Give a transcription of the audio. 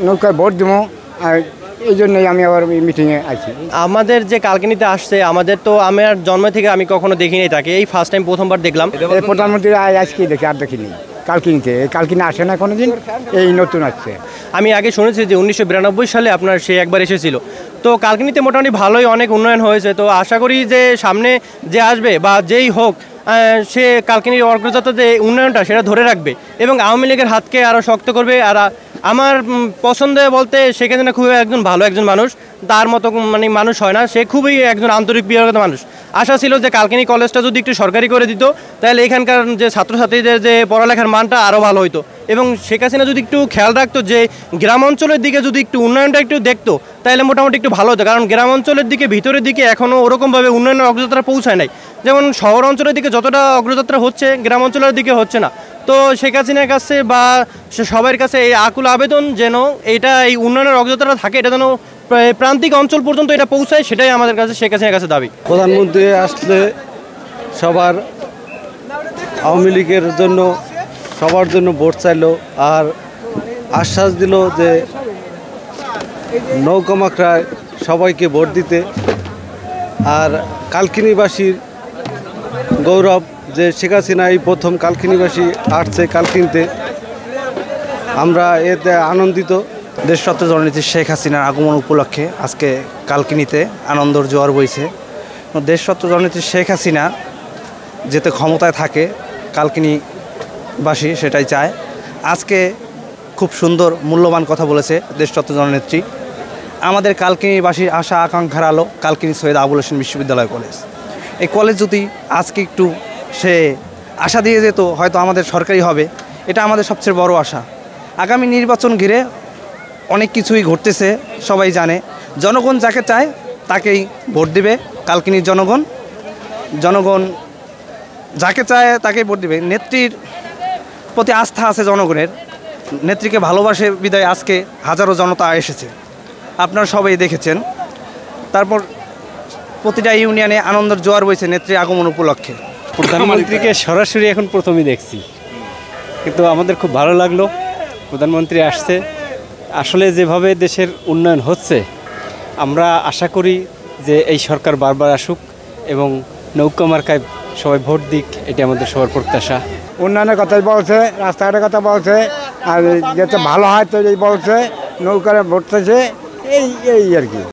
নৌকায় ভোট দেবো, আর এই জন্যই আমি আবার মিটিংয়ে আছি। আমাদের যে কালকিনিতে আসছে, আমাদের তো আমার জন্ম থেকে আমি কখনো দেখিনি তাকে, এই ফার্স্ট টাইম প্রথমবার দেখলাম। এই প্রধানমন্ত্রী আজকেই দেখি, আর দেখিনি কালকিনিতে। কালকিনি আসে না কোনো দিন, এই নতুন আসছে। আমি আগে শুনেছি যে 1992 সালে আপনার সে একবার এসেছিল। তো কালকিনিতে মোটামুটি ভালোই অনেক উন্নয়ন হয়েছে। তো আশা করি যে সামনে যে আসবে বা যেই হোক, সে কালকিনির অগ্রযাত্রা যে উন্নয়নটা সেটা ধরে রাখবে এবং আওয়ামী লীগের হাতকে আরও শক্ত করবে। আর আমার পছন্দ বলতে শেখ হাসিনা খুবই একজন ভালো একজন মানুষ, তার মতো মানে মানুষ হয় না, সে খুবই একজন আন্তরিক প্রিয়গত মানুষ। আশা ছিল যে কালকিনি কলেজটা যদি একটু সরকারি করে দিত, তাহলে এখানকার যে ছাত্রছাত্রীদের যে পড়ালেখার মানটা আরও ভালো হতো। এবং শেখ হাসিনা যদি একটু খেয়াল রাখতো যে গ্রাম অঞ্চলের দিকে যদি একটু উন্নয়নটা একটু দেখতো, তাহলে মোটামুটি একটু ভালো হতো। কারণ গ্রাম অঞ্চলের দিকে ভিতরের দিকে এখনও ওরকমভাবে উন্নয়নের অগ্রযাত্রা পৌঁছায় নাই। যেমন শহর অঞ্চলের দিকে যতটা অগ্রযাত্রা হচ্ছে, গ্রাম অঞ্চলের দিকে হচ্ছে না। তো শেখ হাসিনার কাছে বা সবার কাছে এই আকুল আবেদন যেন এটা এই উন্নয়নের অগ্রযাত্রা থাকে, এটা যেন প্রান্তিক অঞ্চল পর্যন্ত এটা পৌঁছায়, সেটাই আমাদের কাছে শেখ হাসিনার কাছে দাবি। প্রধানমন্ত্রী আসলে সবার আওয়ামী লীগের জন্য সবার জন্য ভোট চাইলো, আর আশ্বাস দিল যে নৌকামাখড়ায় সবাইকে ভোট দিতে। আর কালকিনিবাসীর গৌরব যে শেখ হাসিনা এই প্রথম কালকিনিবাসী আসছে কালকিনিতে, আমরা এতে আনন্দিত। দেশরত্ন জননেত্রী শেখ হাসিনার আগমন উপলক্ষে আজকে কালকিনিতে আনন্দর জোয়ার বইছে। দেশরত্ন জননেত্রী শেখ হাসিনা যেতে ক্ষমতায় থাকে কালকিনিবাসী সেটাই চায়। আজকে খুব সুন্দর মূল্যবান কথা বলেছে দেশরত্ন জননেত্রী। আমাদের কালকিনিবাসীর আশা আকাঙ্ক্ষার আলো কালকিনি সৈয়দ আবুল হোসেন বিশ্ববিদ্যালয় কলেজ। এই কলেজ যদি আজকে একটু সে আশা দিয়ে যেত, হয়তো আমাদের সরকারি হবে, এটা আমাদের সবচেয়ে বড় আশা। আগামী নির্বাচন ঘিরে অনেক কিছুই ঘটতেছে, সবাই জানে। জনগণ যাকে চায় তাকেই ভোট দেবে। কালকিনির জনগণ যাকে চায় তাকেই ভোট দেবে। নেত্রীর প্রতি আস্থা আছে জনগণের, নেত্রীকে ভালোবাসে বিদায় আজকে হাজারো জনতা এসেছে, আপনারা সবাই দেখেছেন। তারপর প্রতিটা ইউনিয়নে আনন্দের জোয়ার বইছে নেত্রীর আগমন উপলক্ষে। প্রধানমন্ত্রীকে সরাসরি এখন প্রথমেই দেখছি, কিন্তু আমাদের খুব ভালো লাগলো প্রধানমন্ত্রী আসছে। আসলে যেভাবে দেশের উন্নয়ন হচ্ছে, আমরা আশা করি যে এই সরকার বারবার আসুক এবং নৌকা মার্কায় সবাই ভোট দিক, এটি আমাদের সবার প্রত্যাশা। উন্নয়নের কথাই বলছে, রাস্তাঘাটের কথা বলছে, আর যাতে ভালো হয় তো এই বলছে, নৌকারে ভোট চাইছে, এই আর কি।